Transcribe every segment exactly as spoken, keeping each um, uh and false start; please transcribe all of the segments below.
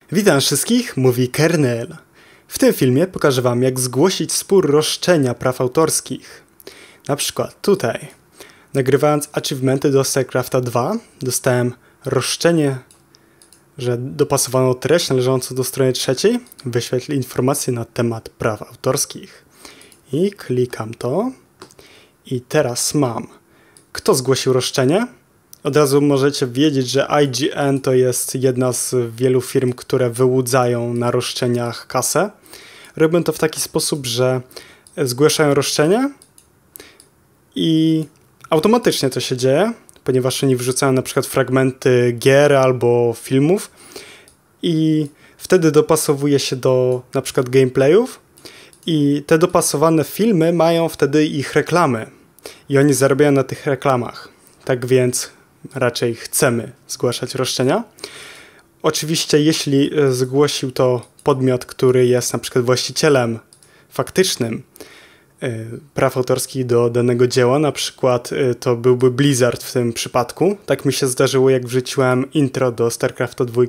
Witam wszystkich, mówi Kernel. W tym filmie pokażę wam, jak zgłosić spór roszczenia praw autorskich. Na przykład tutaj, nagrywając achievementy do StarCrafta dwa, dostałem roszczenie, że dopasowano treść należącą do strony trzeciej, wyświetl informacje na temat praw autorskich. I klikam to. I teraz mam, kto zgłosił roszczenie? Od razu możecie wiedzieć, że I G N to jest jedna z wielu firm, które wyłudzają na roszczeniach kasę. Robią to w taki sposób, że zgłaszają roszczenie i automatycznie to się dzieje, ponieważ oni wrzucają na przykład fragmenty gier albo filmów i wtedy dopasowuje się do na przykład gameplayów i te dopasowane filmy mają wtedy ich reklamy i oni zarabiają na tych reklamach. Tak więc raczej chcemy zgłaszać roszczenia. Oczywiście jeśli zgłosił to podmiot, który jest na przykład właścicielem faktycznym y, praw autorskich do danego dzieła, na przykład y, to byłby Blizzard w tym przypadku, tak mi się zdarzyło, jak wrzuciłem intro do StarCrafta dwa,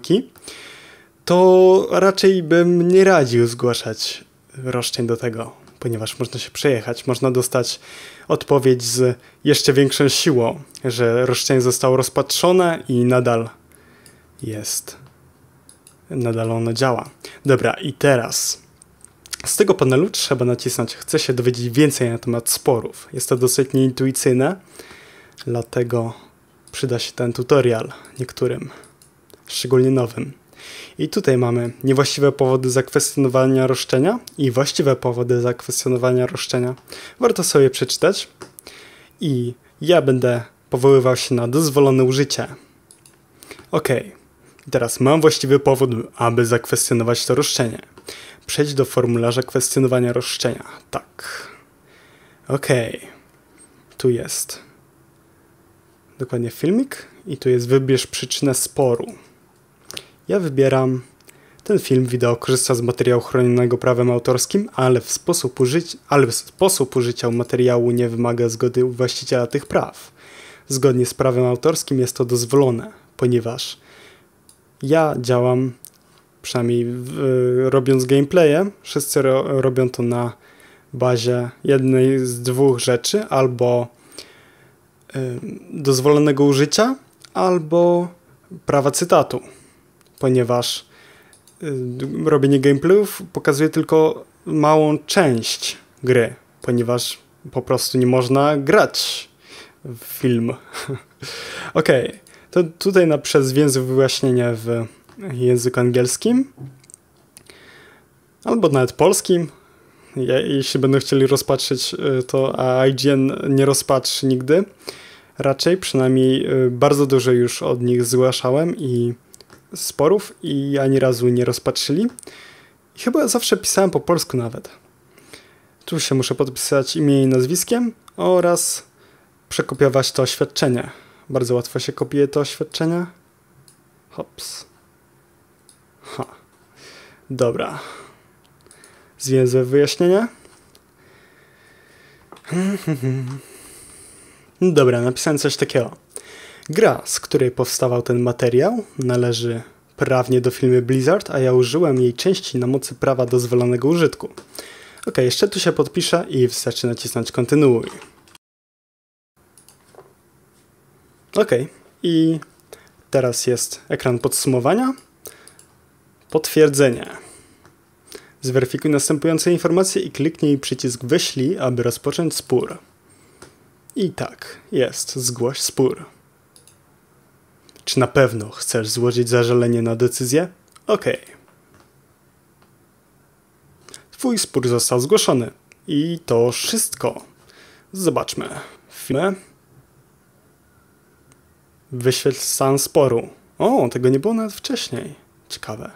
to raczej bym nie radził zgłaszać roszczeń do tego, ponieważ można się przejechać, można dostać odpowiedź z jeszcze większą siłą, że roszczenie zostało rozpatrzone i nadal jest, nadal ono działa. Dobra, i teraz z tego panelu trzeba nacisnąć, chcę się dowiedzieć więcej na temat sporów. Jest to dosyć nieintuicyjne, dlatego przyda się ten tutorial niektórym, szczególnie nowym. I tutaj mamy niewłaściwe powody zakwestionowania roszczenia i właściwe powody zakwestionowania roszczenia. Warto sobie przeczytać. I ja będę powoływał się na dozwolone użycie. Ok. Teraz mam właściwy powód, aby zakwestionować to roszczenie. Przejdź do formularza kwestionowania roszczenia. Tak. Ok. Tu jest dokładnie filmik i tu jest wybierz przyczynę sporu. Ja wybieram ten film wideo korzysta z materiału chronionego prawem autorskim, ale w sposób, użyć, ale w sposób użycia materiału nie wymaga zgody właściciela tych praw. Zgodnie z prawem autorskim jest to dozwolone, ponieważ ja działam, przynajmniej w, robiąc gameplaye, wszyscy ro, robią to na bazie jednej z dwóch rzeczy, albo y, dozwolonego użycia, albo prawa cytatu. Ponieważ y, robienie gameplayów pokazuje tylko małą część gry, ponieważ po prostu nie można grać w film. Ok, to tutaj na przez więzy wyjaśnienie w języku angielskim albo nawet polskim. Je, jeśli będą chcieli rozpatrzyć to, a I G N nie rozpatrzy nigdy, raczej przynajmniej y, bardzo dużo już od nich zgłaszałem i sporów i ani razu nie rozpatrzyli. I chyba zawsze pisałem po polsku nawet. Tu się muszę podpisać imię i nazwiskiem oraz przekopiować to oświadczenie. Bardzo łatwo się kopiuje to oświadczenie. Hops. Ha. Dobra. Zwięzłe wyjaśnienie. Dobra, napisałem coś takiego. Gra, z której powstawał ten materiał, należy prawnie do firmy Blizzard, a ja użyłem jej części na mocy prawa dozwolonego użytku. Ok, jeszcze tu się podpiszę i wystarczy nacisnąć kontynuuj. Ok, i teraz jest ekran podsumowania. Potwierdzenie. Zweryfikuj następujące informacje i kliknij przycisk wyślij, aby rozpocząć spór. I tak, jest, zgłoś spór. Czy na pewno chcesz złożyć zażalenie na decyzję? OK. Twój spór został zgłoszony. I to wszystko. Zobaczmy. Film. Wyświetl stan sporu. O, tego nie było nawet wcześniej. Ciekawe.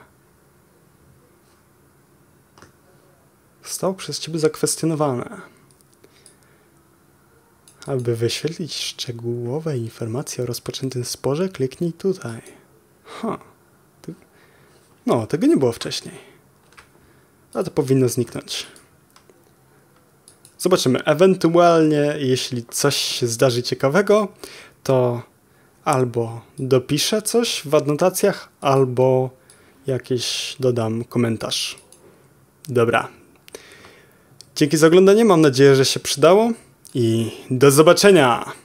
Zostało przez ciebie zakwestionowane. Aby wyświetlić szczegółowe informacje o rozpoczętym sporze, kliknij tutaj. Ha. No, tego nie było wcześniej. A to powinno zniknąć. Zobaczymy. Ewentualnie, jeśli coś się zdarzy ciekawego, to albo dopiszę coś w adnotacjach, albo jakiś dodam komentarz. Dobra. Dzięki za oglądanie, mam nadzieję, że się przydało i do zobaczenia!